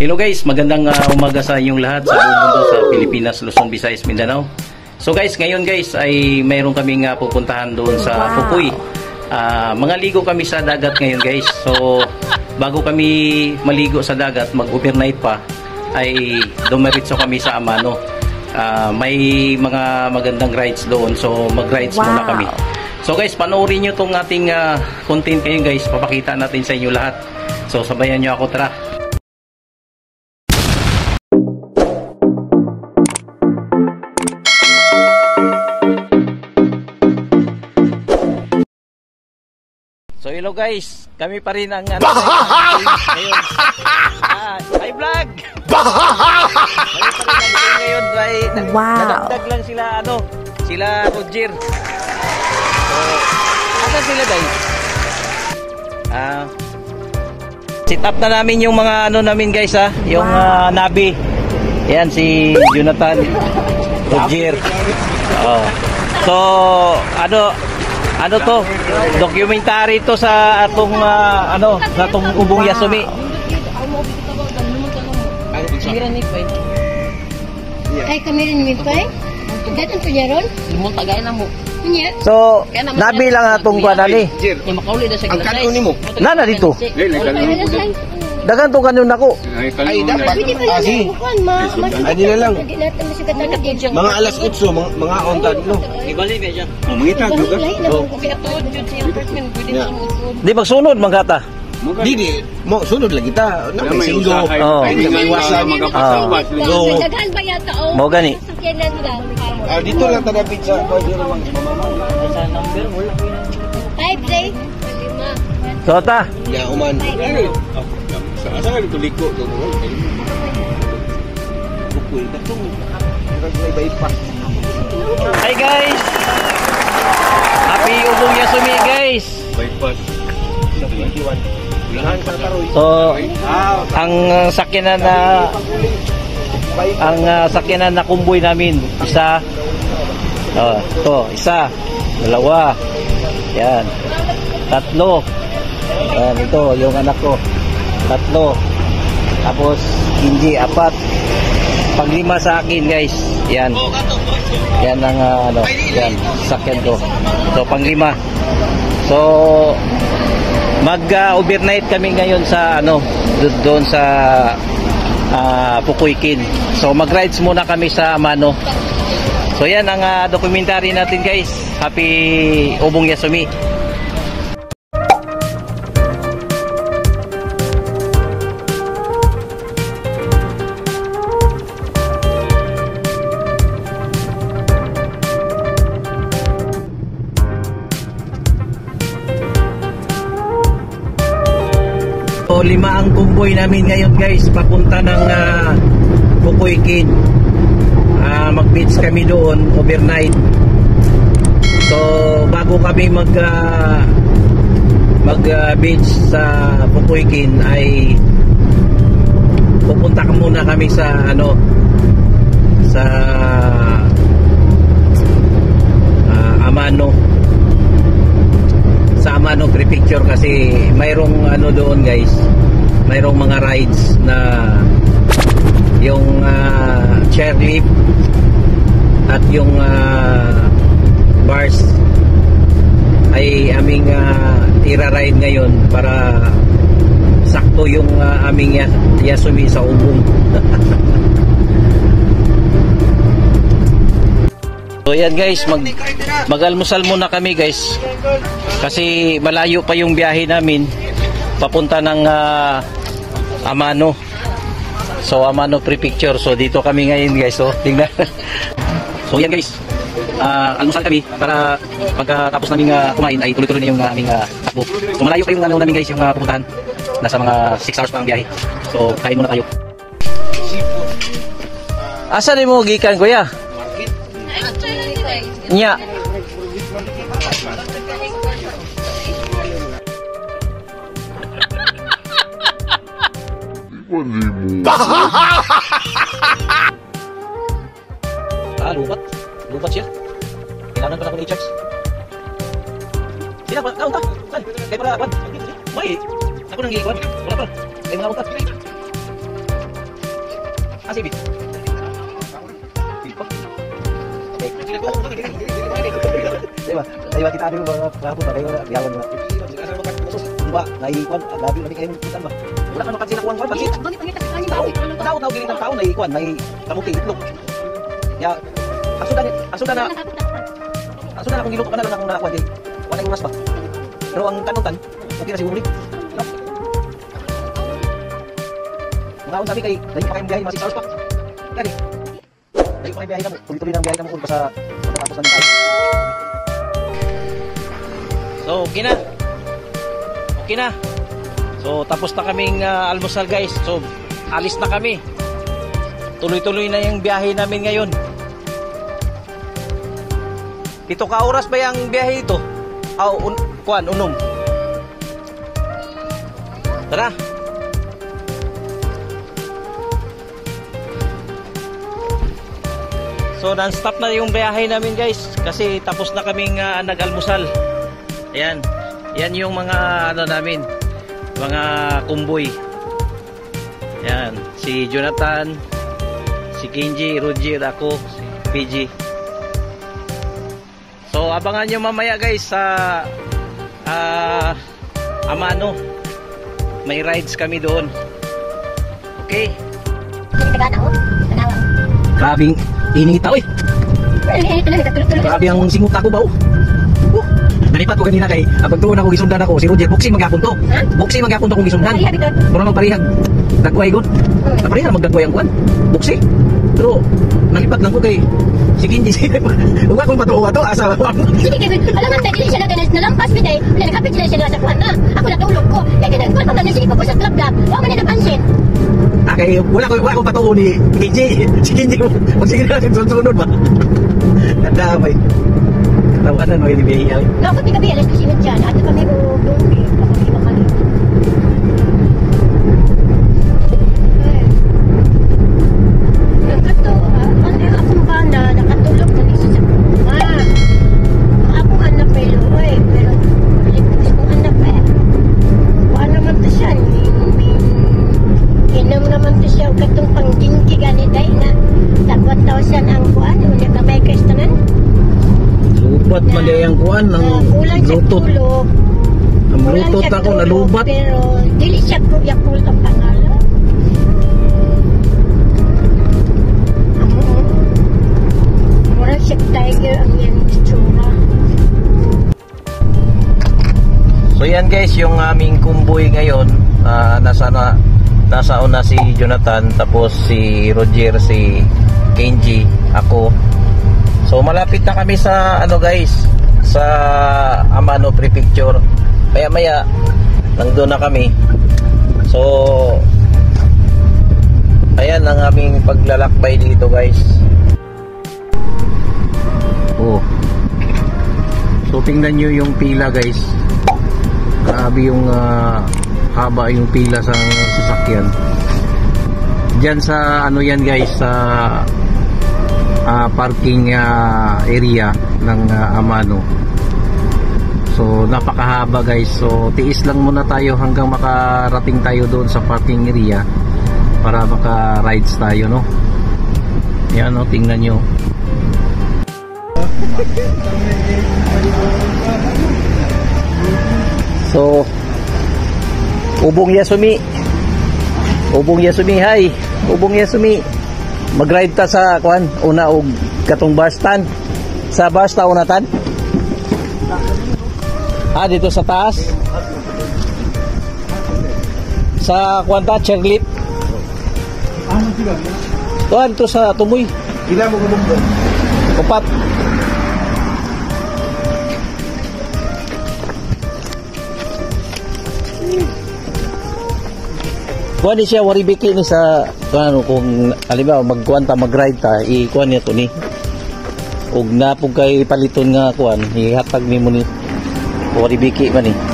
Hello guys, magandang umaga sa inyong lahat sa buong mundo sa Pilipinas, Luzon, Visayas, Mindanao. So guys, ngayon guys ay mayroon kaming pupuntahan doon sa Pukoy. Mga ligo kami sa dagat ngayon guys. So bago kami maligo sa dagat, mag-overnight pa, ay dumiretso kami sa Amano. May mga magandang rides doon, so mag-rides muna kami. So guys, panoorin nyo itong ating content ngayon guys. Papakita natin sa inyo lahat. So sabayan nyo ako, tara. So hello guys, kami pa rin ang ngayon. Hi vlog. Ngayon ay nadagdag lang sila sila Roger. So asa sila guys? Sit up na namin yung mga namin guys yung Nabi. Yan si Jonathan, Roger. So ano to? Documentary to sa atong sa atong Ubong Yasumi. Ay kamera ni Pay. Datan to yaron? Limon tagay na mo. So, Nabi lang atong kuan ani. Yung makauli na sa ang kanon nimo. Nana dito. Dagan tong kanon nako. Ay dapat. Ay na lang. Mga alas 8 mga ontan no. Ibali ba siya? Mangita juga. Di magsunod mangkata. Di mo sunod lang kita. Na may singgo. Hindi may iwasan magapasawat. Daghan ba yata mo gani. Dito lang tada pizza ko dito mang mama. Sa number wala. 5 day. So ta. Ya uman. Asa ka dito liko to. Bukoy katong bypass. Hi guys. Happy Ubong Yasumi guys. Bypass. Sa 21. So, ang sakyanan na kumboy namin, isa, isa, dalawa, yan, tatlo, yan, ito, yung anak ko, tatlo, tapos, hindi, apat, panglima sa akin guys, yan, yan ang, yan, sakyan ko, so, panglima, so, mag-overnight kami ngayon sa doon sa Pukoykin. So mag-rides muna kami sa Amano. So yan ang documentary natin guys. Happy Ubong Yasumi. So, 5 ang kumboy namin ngayon guys papunta ng Pukoykin. Mag-beach kami doon overnight. So bago kami mag-beach sa Pukoykin ay pupunta muna kami sa sa Amano. Sa Amano Prefecture kasi mayroong doon guys, mayroong mga rides na yung chairlift at yung bars ay aming ira-ride ngayon para sakto yung aming Yasumi sa Ubong. So yan guys, mag-almusal muna kami guys kasi malayo pa yung biyahe namin papunta ng Amano. So Amano Prefecture. So dito kami ngayon guys. So tingnan. So yan guys, almusal kami para pagkatapos namin kumain ay tuloy-tuloy na yung aming takbo. So malayo pa yung namin guys, yung pupuntahan. Nasa mga 6 hours pa ang biyahe. So kain muna tayo. Asa ni mo gikan kuya? Nya. Lupat siya. Kailangan pa na ako ng i-charge. Sila pa, kaunta. Saan? Kaya para, may, ako nang i-iwan. Wala pa. Kaya mga unta. kasi, bit. Diba? Diba kita ada mga kahapon ba kayo biyawan na. Ba, naikuan, labi na kayo kita ba. Wala ka makansin ako ang kuan pansit. Taw giling tang taon naikuan, may kamuti itlog. Ya, asudan na kung giloko ka na lang akong nakakuan kay wala yung mas ba. Pero ang kanutan, okay na siguro. No? Ngaon sabi kay dahil pa kayong biyahe masih saus pa. Kani. Dahil pa kayong biyahe kamo, tuloy-tuloy nang biyahe kamo kung sa tapos na tayo. So, okay na. So, tapos na kaming almusal guys. So, alis na kami. Tuloy-tuloy na yung biyahe namin ngayon. Ito ka oras ba yung biyahe ito? Unom. Tara. So, non-stop na yung biyahe namin guys. Kasi tapos na kaming nag-almusal. Ayan. Yan yung mga namin. Mga kumboy. Ayan. Si Jonathan, si Kenji, Roger, ako, si PG. So, abangan nyo mamaya guys sa Amano. May rides kami doon. Okay? Grabing inita, oy! Grabe ang singot ako ba, oh? Nalipat ko kanina kay pagtuon ako gisundan ako si Roger boxing maghapon to. Boxing maghapon to kung gisundan. Mura magparihag. Dagway gud. Parihag magdagway ang kuan. Boxing. Pero nalipat lang ko kay si Kenji. Uwa kong patuwa to asa. Sige kay alam man dili siya nalampas biday. Wala nakapit sila sa kuan na. Ako natulog ko. Kaya kinagkuan pa man si ko sa club club. Wa man napansin. Kay wala ko patuo ni Kenji. Si Kenji magsige na sunod ba. Damay. Tawanan mo ini biya. Dapat di kami alas kasi dyan. Ato kami dumbi. Ako di makali. Nakato, akong bana, nakatulog na isa sa kuma. Akong anak may luoy. Pero, piligpis kong anak eh. Kuha naman to siya. Inom naman to siya. Katong panggingki ganiday na. Tagwat daw siya ang kuhan. Unya kamay kristanan. Lubat man day ang kuan ng Bluetooth. Ang Bluetooth ako nalubat. Pero dili siya Yakult ang pangalan. Mura siya tiger ang yan itsura. So yan guys, yung aming kumboy ngayon, nasa una si Jonathan, tapos si Roger, si Kenji, ako. So malapit na kami sa guys, sa Amano Prefecture. Maya nandun na kami. So ayan ang aming paglalakbay dito guys. Oh. So tingnan nyo yung pila guys. Grabe yung haba yung pila sa sasakyan. Diyan sa yan guys, sa parking area ng Amano. So napakahaba guys. So tiis lang muna tayo hanggang makarating tayo doon sa parking area para maka-rides tayo, no? Yan, no, tingnan nyo. So Ubong Yasumi, hi. Ubong Yasumi. Mag-ride ta sa kuan una og katong bus stand. Sa bus ta una tan. Dito sa taas. Sa kuan ta chairlift. Tuan to sa tumoy. Ila mo gumugdo. Upat. Kuan ni siya waribiki ni sa kung halimbawa magkuan ta mag-ride ta ikuan niya to ni ug napog kay paliton nga kuan ihatag nimo ni waribiki man ni.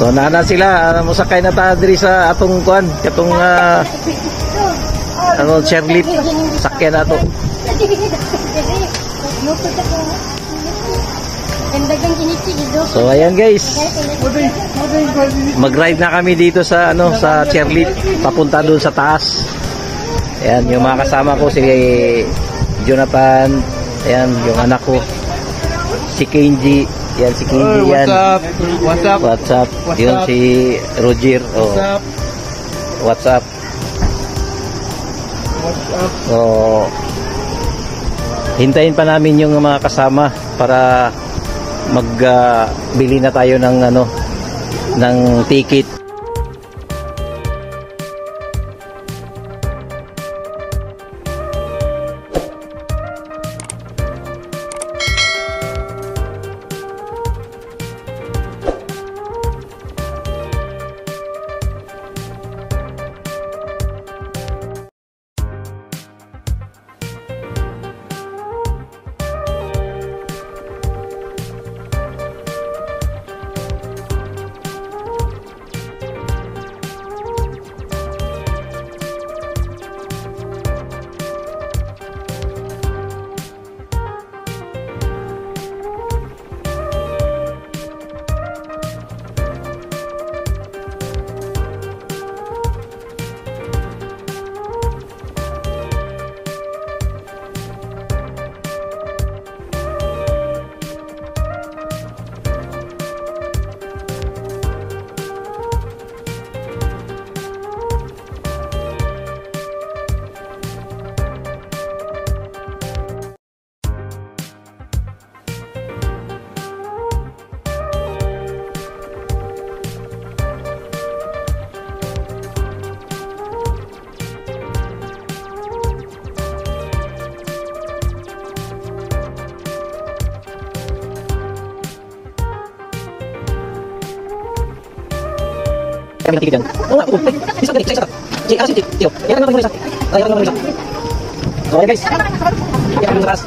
So nana sila musakay na ta diri sa atong kuan, katong chairlift sakyan nato. So ayan guys. Mag-ride na kami dito sa sa chairlift papunta doon sa taas. Ayan yung mga kasama ko, si Jonathan, ayan yung anak ko, si Kenji. Yan si Kenji yan. What's up? Yun si Roger. Oh. What's up? So, hintayin pa namin yung mga kasama para magbili na tayo ng ng ticket. Kami natigil dyan. Oo nga, isa ganit, isa. Si Aras yung tiyo. Yan ang mga isa. Yan ang mga isa. So, ayan guys. Yan ang mga isa.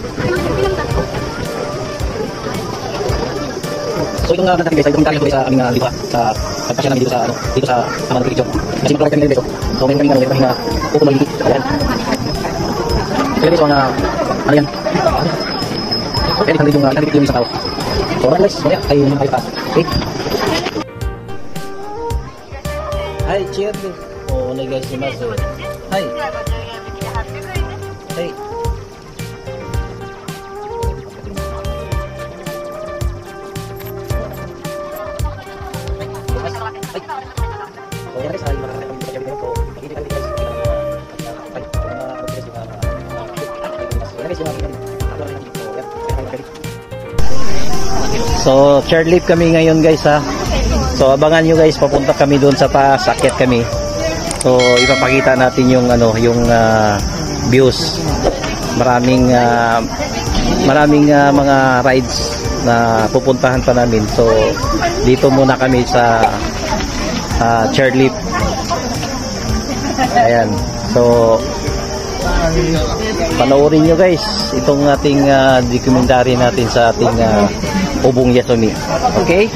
So, itong natin guys, ay dokumentaryo ko sa aming dito sa pagpasya namin dito sa Amang Pilipinas. Kasi mag-provide kami dito. So, meron kami pupunol dito. Ayan. So, guys, ano yan? Pwede kang dito yung isang tao. So, alright guys, mamaya ay mga kayo pa. Okay? Hai, cheers. Oh, onegaishimasu. Hai. Hai. So, chairlift kami ngayon guys ha. So abangan nyo guys, papunta kami doon sa taas, akyat kami. So ipapakita natin yung views. Maraming mga rides na pupuntahan pa namin. So dito muna kami sa chairlift. Ayan. So panoorin nyo guys itong ating documentary natin sa ating Ubong Yasuni. Okay?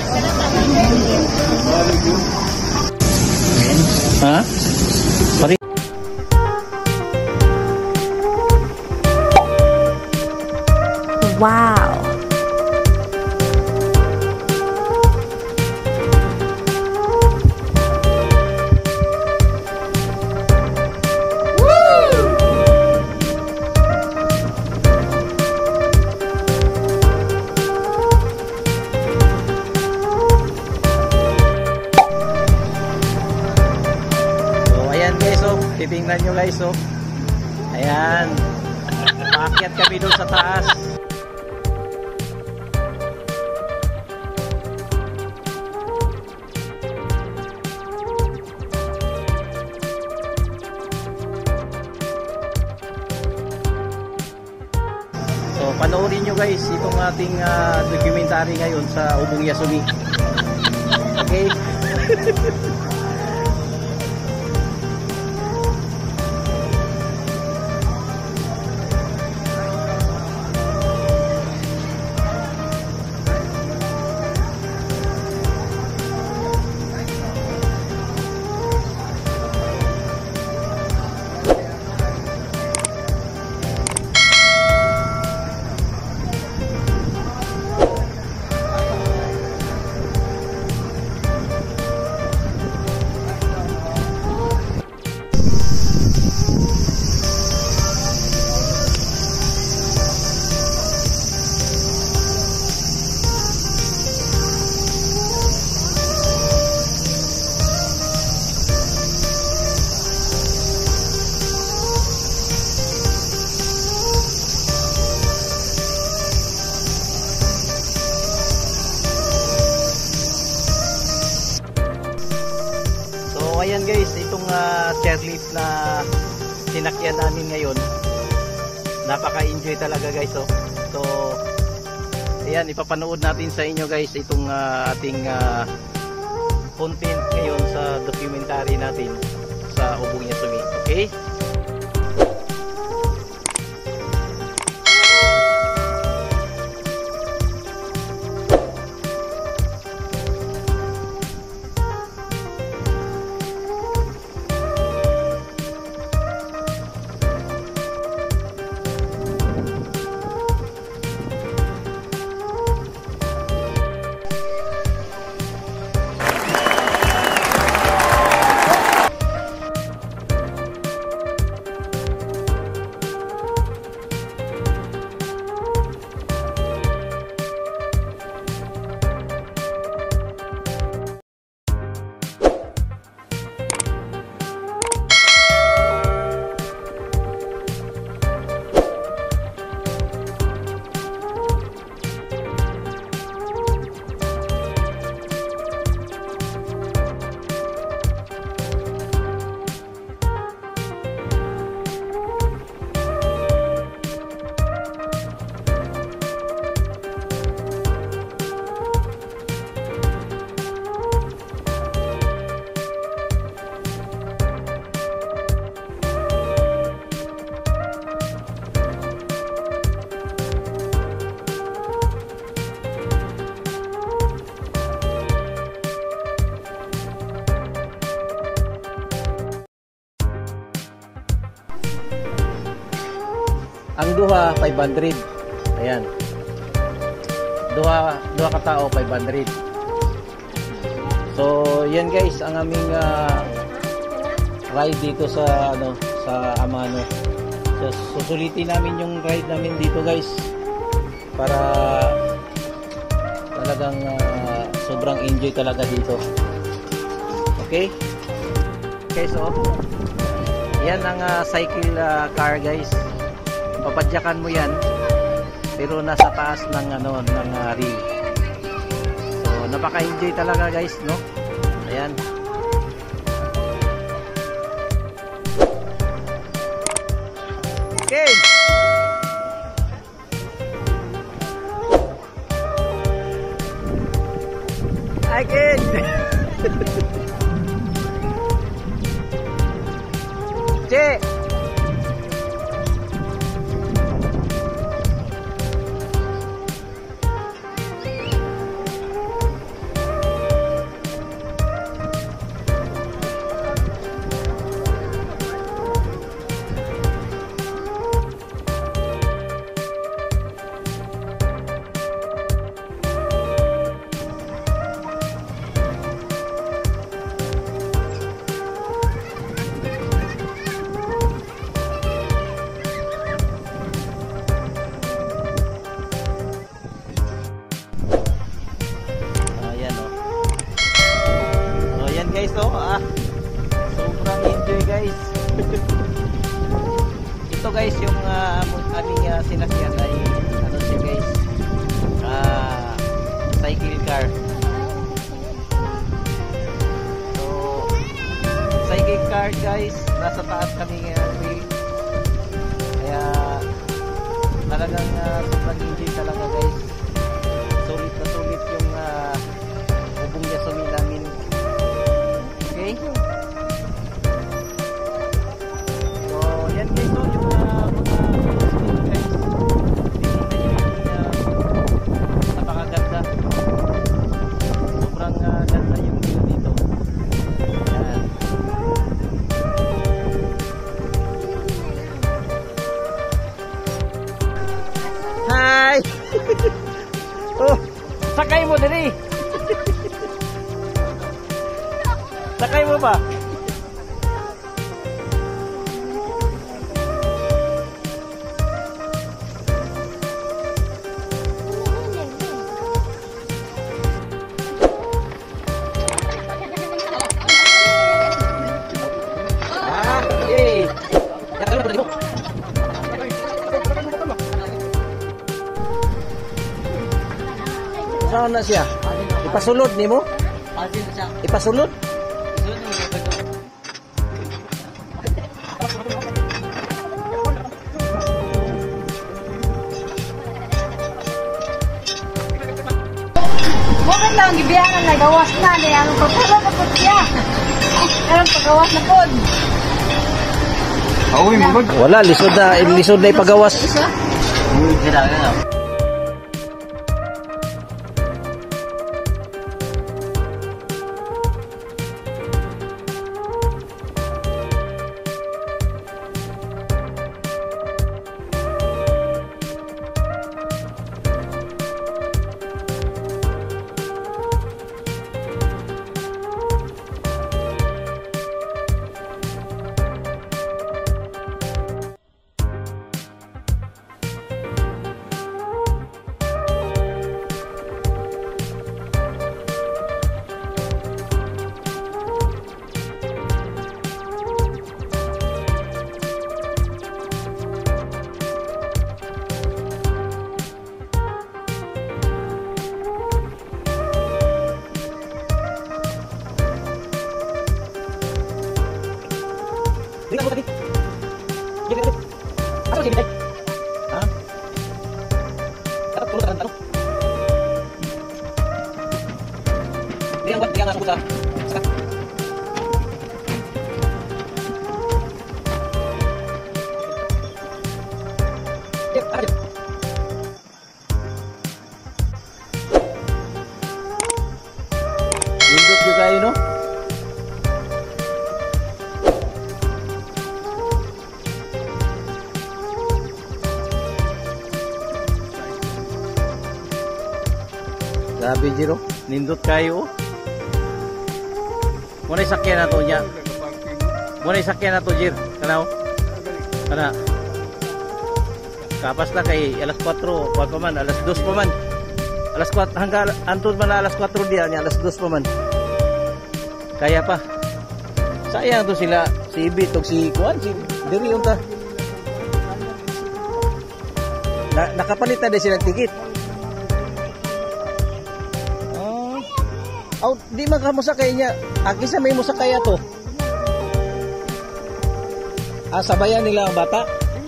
Ha? Pari wow. Titingnan nyo guys, oh. Ayan. Paakyat kami doon sa taas. So, panoorin nyo guys itong ating documentary ngayon sa Ubong Yasuni. Okay? ayan guys, itong chairlift na sinakyan namin ngayon, napaka-enjoy talaga guys. Oh. So ayan, ipapanood natin sa inyo guys itong ating content ngayon sa documentary natin sa Ubong Yasumi. Okay? Ang duha 500. Ayan. Duha ka tao 500. So, yan guys ang aming ride dito sa sa Amano. So, susulitin namin yung ride namin dito guys para talagang sobrang enjoy talaga dito. Okay? Okay, so yan ang cycle car guys. Papadyakan mo yan pero nasa taas ng ng rail. So napaka-enjoy talaga guys, no? Ayan. Okay. I can. Che. Guys, sobrang enjoy guys. Ito guys yung aming sinakyan ay siya guys, cycle car. So cycle car guys, nasa taas kami ngayon, kaya talagang sobrang enjoy talaga guys. Sulit na sulit yung Ubong Yasumi namin. Okay. So, yan guys, so yung mga guys, napakaganda. Sobrang ganda yung view dito. Yan. Hi! Oh, sakay mo dali. Sakay mo ba? Saan na siya? Ipasulod nimo? Ipasulod? Bakit lang gibiyanan na gawas na ni ang pagpala na po siya. Karon pagawas na pod. Uy, magod. Wala, lisod na ipagawas. Indot juga kayo, no? Grabe, Jiro. Nindot kayo. Muna sakyan na to niya. Muna sakyan na to, Jir. Kanaw? Kana? Kapas na kay alas 4. Kuwan pa man, alas 2 pa man. Alas 4, hanggang antod man na alas 4 diya niya, alas 2 pa man. Kaya pa. Sayang to sila, si Ibi, tog si Kuwan, si Diri yung ta. Nakapalitan din silang tikit. Oh, di man ka musakay niya. Aki sa may musakay ato. Sabayan nila ang bata.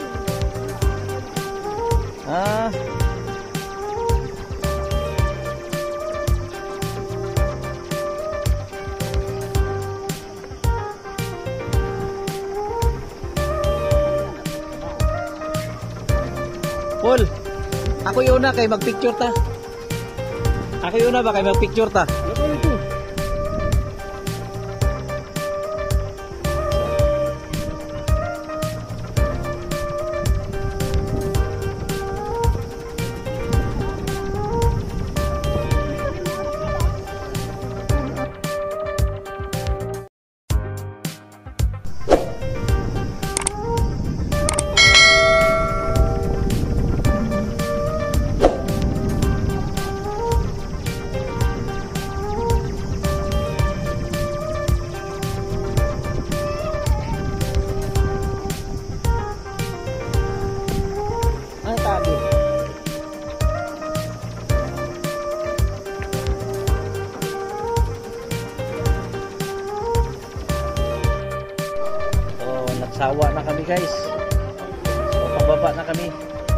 Paul, ako yung una kay magpicture ta. Ako yung una ba kay magpicture ta? Sawa na kami, guys. So, pababa na kami.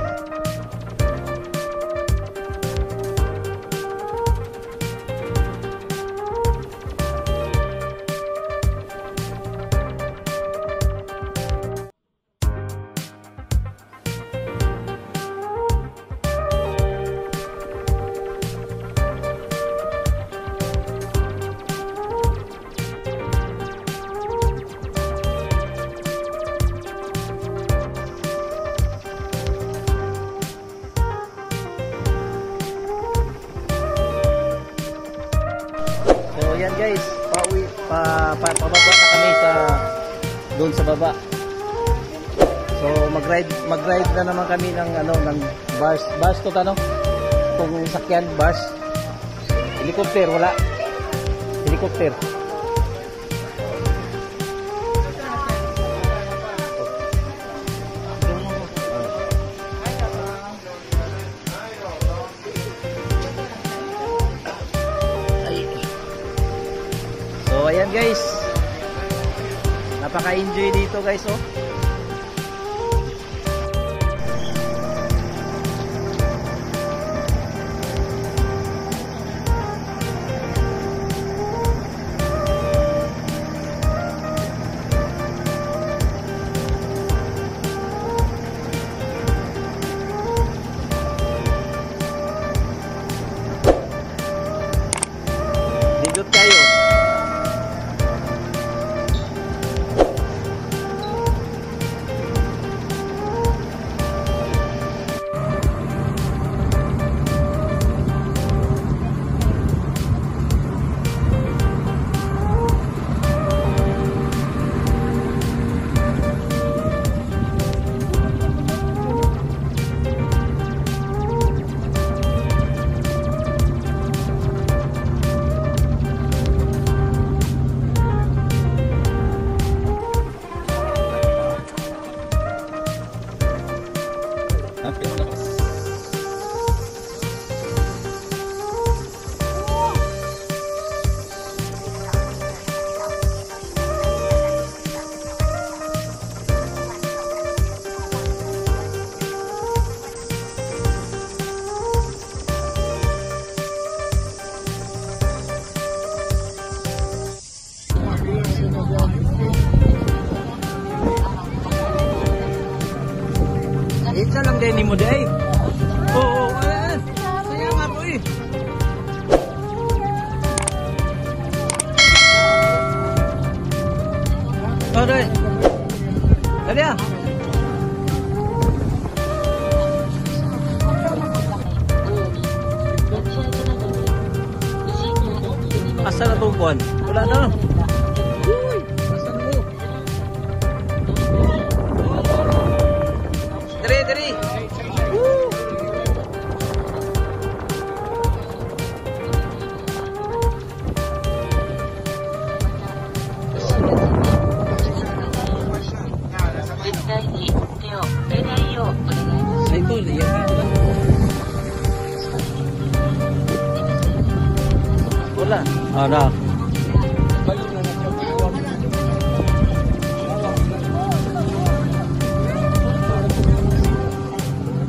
Yan guys, pababa na kami sa doon sa baba. So mag-ride na naman kami ng bus to tanong. Kung sakyan bus. Helicopter wala. Helicopter. So ayan guys, napaka-enjoy dito guys, oh. mo di ay. Oo, saya nga po eh. Oh, dali. Dali ah. Asa na itong buwan? Wala na. Dali. Ay, ito, liyan dito lang. Wala. Ada.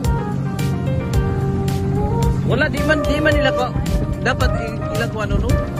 Wala, di man nila ko. Dapat ilang kuha no?